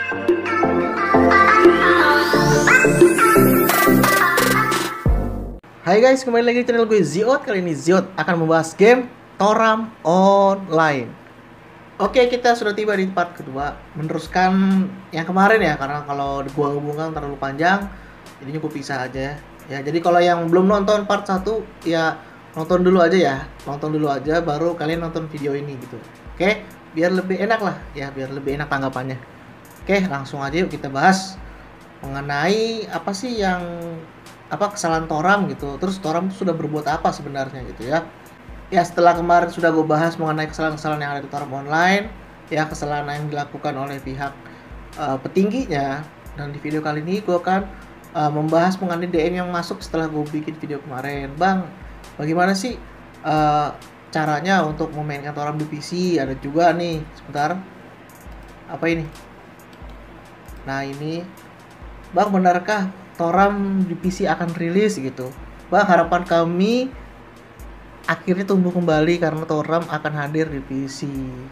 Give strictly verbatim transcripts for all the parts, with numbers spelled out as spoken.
Hai guys, kembali lagi di channel gue Ziot. Kali ini Ziot akan membahas game Toram Online. Oke, kita sudah tiba di part kedua, meneruskan yang kemarin ya, karena kalau gua hubungkan terlalu panjang, jadinya gue pisah aja ya. Jadi kalau yang belum nonton part satu ya nonton dulu aja ya, nonton dulu aja baru kalian nonton video ini gitu. Oke, biar lebih enak lah ya, biar lebih enak tanggapannya. Oke, langsung aja yuk kita bahas mengenai apa sih yang apa kesalahan Toram gitu. Terus Toram sudah berbuat apa sebenarnya gitu ya. Ya setelah kemarin sudah gue bahas mengenai kesalahan-kesalahan yang ada di Toram Online, ya kesalahan yang dilakukan oleh pihak uh, petingginya, dan di video kali ini gue akan uh, membahas mengenai D M yang masuk setelah gue bikin video kemarin. Bang, bagaimana sih uh, caranya untuk memainkan Toram di P C? Ada juga nih, sebentar. Apa ini? Nah ini, Bang, benarkah Toram di P C akan rilis gitu? Bang, harapan kami akhirnya tumbuh kembali karena Toram akan hadir di P C.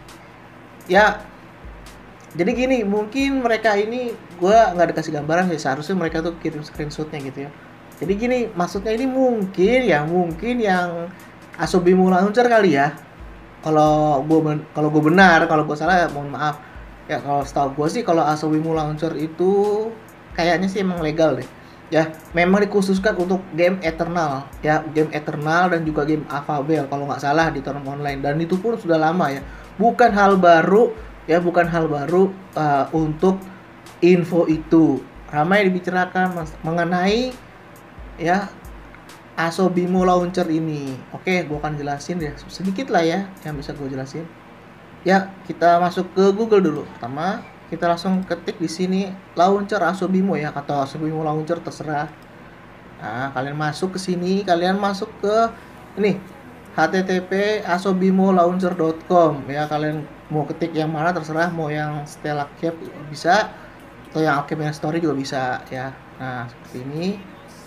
Ya, jadi gini, mungkin mereka ini gue nggak dikasih gambaran sih, seharusnya mereka tuh kirim screenshotnya gitu ya. Jadi gini, maksudnya ini mungkin ya, mungkin yang Asobi Launcher kali ya. Kalau gue kalau gue benar, kalau gue salah mohon maaf. Ya kalau setahu gue sih kalau Asobi Launcher itu kayaknya sih emang legal deh. Ya, memang dikhususkan untuk game Eternal, ya game Eternal dan juga game Avabel kalau nggak salah di Toram Online, dan itu pun sudah lama ya, bukan hal baru ya, bukan hal baru uh, untuk info itu. Ramai dibicarakan mengenai ya Asobi Launcher ini. Oke, gua akan jelasin ya sedikit lah ya yang bisa gue jelasin. Ya, kita masuk ke Google dulu. Pertama, kita langsung ketik di sini launcher Asobimo ya, atau Asobimo Launcher terserah. Nah, kalian masuk ke sini, kalian masuk ke ini h t t p asobimo launcher dot com ya. Kalian mau ketik yang mana terserah, mau yang Stella Cave bisa atau yang Alchemy Story juga bisa ya. Nah, seperti ini.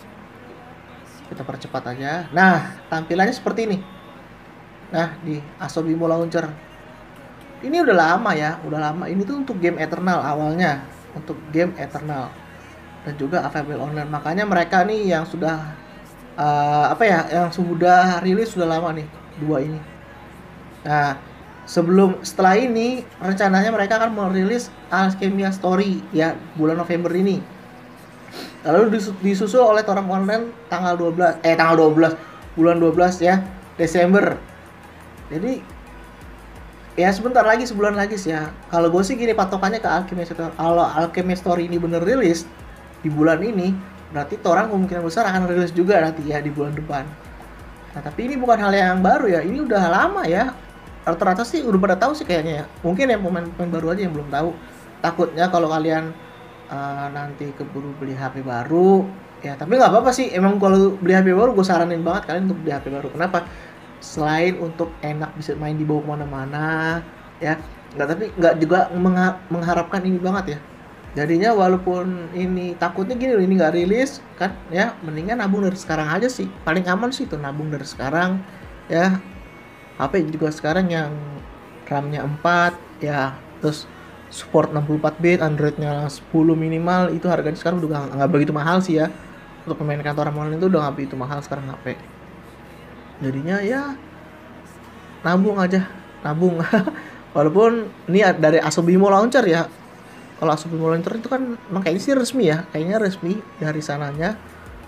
Kita percepat aja. Nah, tampilannya seperti ini. Nah, di Asobimo Launcher ini udah lama ya, udah lama. Ini tuh untuk game Eternal awalnya, untuk game Eternal dan juga Avabel Online. Makanya mereka nih yang sudah uh, apa ya, yang sudah rilis sudah lama nih dua ini. Nah, sebelum setelah ini rencananya mereka akan merilis Alchemy Story ya bulan November ini. Lalu disusul oleh Toram Online tanggal dua belas eh tanggal dua belas bulan dua belas ya, Desember. Jadi ya sebentar lagi, sebulan lagi sih ya. Kalau gue sih gini patokannya ke Alchemy Story. Kalau Alchemy Story ini bener rilis di bulan ini, berarti Toram kemungkinan besar akan rilis juga nanti ya di bulan depan. Nah, tapi ini bukan hal yang baru ya. Ini udah lama ya. Rata-rata sih udah pada tahu sih kayaknya ya. Mungkin ya pemain-pemain baru aja yang belum tahu. Takutnya kalau kalian uh, nanti keburu beli H P baru, ya tapi nggak apa-apa sih. Emang kalau beli H P baru gue saranin banget kalian untuk beli H P baru. Kenapa? Selain untuk enak bisa main di bawah kemana-mana ya, nggak, tapi nggak juga mengharapkan ini banget ya. Jadinya walaupun ini takutnya gini loh, ini nggak rilis kan ya, mendingan nabung dari sekarang aja sih, paling aman sih itu nabung dari sekarang ya. H P juga sekarang yang RAM-nya empat ya, terus support enam puluh empat bit, Android-nya sepuluh minimal, itu harganya sekarang udah nggak begitu mahal sih ya. Untuk pemain kantor online itu udah nggak begitu mahal sekarang H P. Jadinya ya nabung aja, nabung. Walaupun ini dari Asobimo Launcher ya. Kalau Asobimo Launcher itu kan emang kayaknya sih resmi ya, kayaknya resmi dari sananya.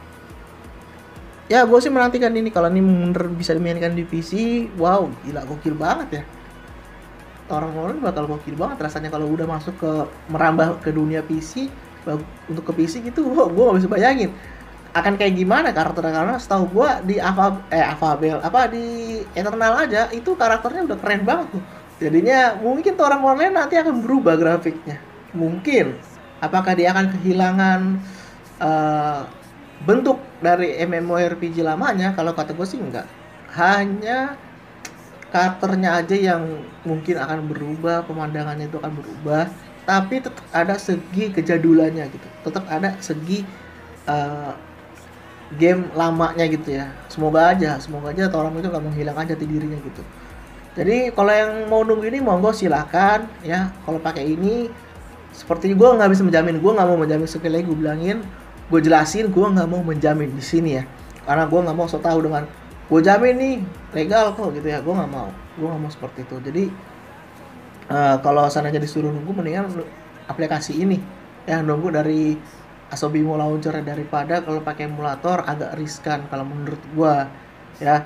Ya gue sih menantikan ini, kalau ini bener bisa dimainkan di P C, wow gila, gokil banget ya. Orang-orang bakal gokil banget rasanya kalau udah masuk ke merambah ke dunia P C. Untuk ke P C gitu, gue gak bisa bayangin akan kayak gimana karakternya, karena setahu gua di Ava, eh Avabel apa di Eternal aja itu karakternya udah keren banget tuh. Jadinya mungkin Toram Online nanti akan berubah grafiknya. Mungkin apakah dia akan kehilangan uh, bentuk dari MMORPG lamanya? Kalau kata gue sih enggak. Hanya karakternya aja yang mungkin akan berubah, pemandangannya itu akan berubah, tapi tetap ada segi kejadulannya gitu. Tetap ada segi uh, game lamanya gitu ya. Semoga aja, semoga aja Toram itu gak menghilangkan jati dirinya gitu. Jadi kalau yang mau nunggu ini monggo silakan ya. Kalau pakai ini seperti gue nggak bisa menjamin, gue nggak mau menjamin, sekali lagi gue bilangin, gue jelasin, gue nggak mau menjamin di sini ya, karena gue nggak mau so tau dengan gue jamin nih legal kok gitu ya, gue nggak mau, gue nggak mau seperti itu. Jadi uh, kalau sananya disuruh nunggu, mendingan aplikasi ini ya, nunggu dari Asobimo Launcher daripada kalau pakai emulator agak riskan kalau menurut gue ya.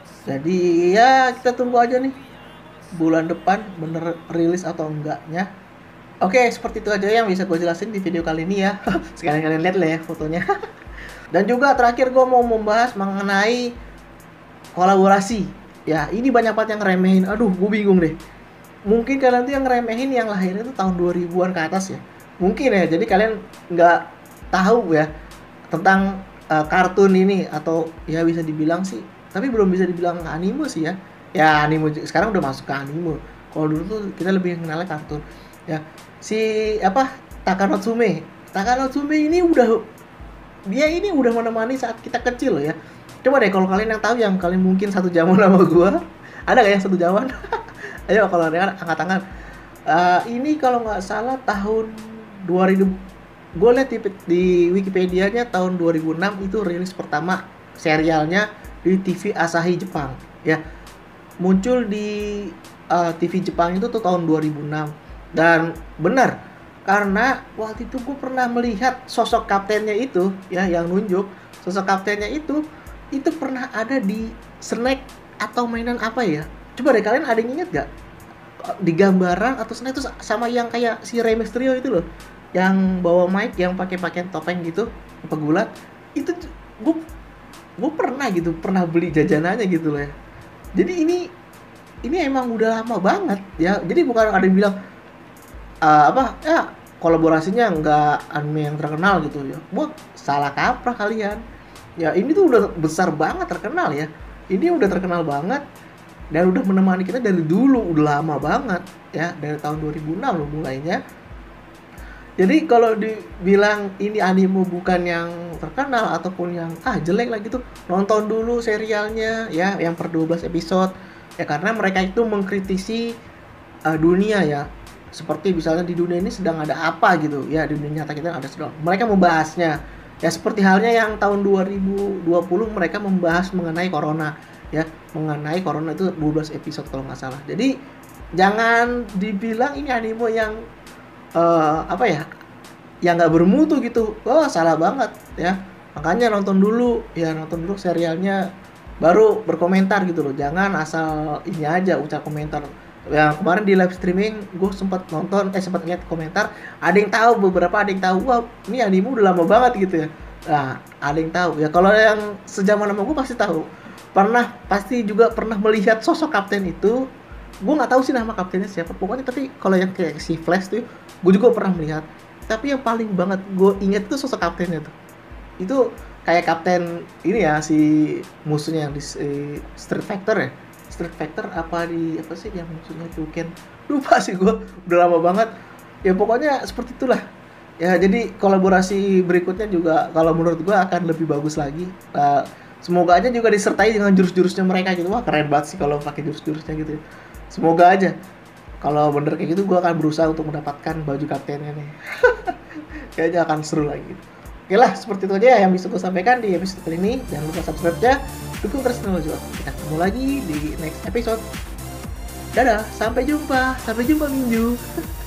Jadi ya kita tunggu aja nih bulan depan bener rilis atau enggaknya. Oke, seperti itu aja yang bisa gue jelasin di video kali ini ya. Sekalian kalian lihat lah ya fotonya. Dan juga terakhir gue mau membahas mengenai kolaborasi. Ya, ini banyak banget yang ngeremehin. Aduh, gue bingung deh. Mungkin kalian tuh yang ngeremehin yang lahirnya tuh tahun dua ribuan ke atas ya. Mungkin ya, jadi kalian nggak tahu ya tentang uh, kartun ini, atau ya bisa dibilang sih, tapi belum bisa dibilang anime sih ya. Ya anime sekarang udah masuk ke anime. Kalau dulu tuh kita lebih mengenalnya kartun. Ya, si apa Takanotsume. Takanotsume ini udah dia ini udah menemani saat kita kecil loh ya. Coba deh kalau kalian yang tahu, yang kalian mungkin satu zaman sama gua. Ada gak yang satu zaman? Ayo kalau ada angkat tangan. Uh, ini kalau nggak salah tahun dua ribu, gue lihat di, di Wikipedia-nya tahun dua ribu enam itu rilis pertama serialnya di T V Asahi Jepang ya. Muncul di uh, T V Jepang itu tuh tahun dua ribu enam. Dan benar, karena waktu itu gue pernah melihat sosok kaptennya itu ya, yang nunjuk sosok kaptennya itu itu pernah ada di snack atau mainan apa ya. Coba deh kalian ada yang inget gak di gambaran atau snack itu sama yang kayak si Rey Mysterio itu loh, yang bawa mic, yang pakai pakaian topeng gitu, pegulat. Itu gue gue pernah gitu, pernah beli jajanannya gitu loh ya. Jadi ini ini emang udah lama banget ya. Jadi bukan ada yang bilang uh, apa ya kolaborasinya nggak anime yang terkenal gitu ya. Buat salah kaprah kalian. Ya ini tuh udah besar banget, terkenal ya. Ini udah terkenal banget dan udah menemani kita dari dulu, udah lama banget ya, dari tahun dua ribu enam loh mulainya. Jadi kalau dibilang ini anime bukan yang terkenal ataupun yang ah jelek lah gitu, nonton dulu serialnya ya, yang per dua belas episode ya, karena mereka itu mengkritisi uh, dunia ya. Seperti misalnya di dunia ini sedang ada apa gitu ya, di dunia nyata kita ada sedang, mereka membahasnya ya, seperti halnya yang tahun dua ribu dua puluh mereka membahas mengenai corona ya, mengenai corona itu dua belas episode kalau nggak salah. Jadi jangan dibilang ini anime yang uh, apa ya, yang nggak bermutu gitu. Oh salah banget ya, makanya nonton dulu ya, nonton dulu serialnya baru berkomentar gitu loh. Jangan asal ini aja ucap komentar. Yang kemarin di live streaming gue sempat nonton, eh sempat lihat komentar, ada yang tahu, beberapa ada yang tahu, wah ini anime udah lama banget gitu ya. Nah ada yang tahu ya, kalau yang sejaman sama gue pasti tahu, pernah pasti juga pernah melihat sosok kapten itu. Gue nggak tahu sih nama kaptennya siapa pokoknya, tapi kalau yang kayak si Flash tuh gue juga pernah melihat. Tapi yang paling banget gue inget tuh sosok kaptennya tuh, itu kayak kapten ini ya, si musuhnya yang di eh, Street Fighter ya, Street Fighter apa di apa sih yang musuhnya tuh Ken, lupa sih gue, udah lama banget ya. Pokoknya seperti itulah ya. Jadi kolaborasi berikutnya juga kalau menurut gue akan lebih bagus lagi. Uh, semoga aja juga disertai dengan jurus-jurusnya mereka gitu. Wah keren banget sih kalau pakai jurus-jurusnya gitu ya. Semoga aja kalau bener kayak gitu, gue akan berusaha untuk mendapatkan baju kaptennya nih. Kayaknya akan seru lagi. Oke lah, seperti itu aja yang bisa gue sampaikan di episode kali ini. Jangan lupa subscribe-nya, dukung terus channel Jual. Kita ketemu lagi di next episode. Dadah, sampai jumpa, sampai jumpa minggu.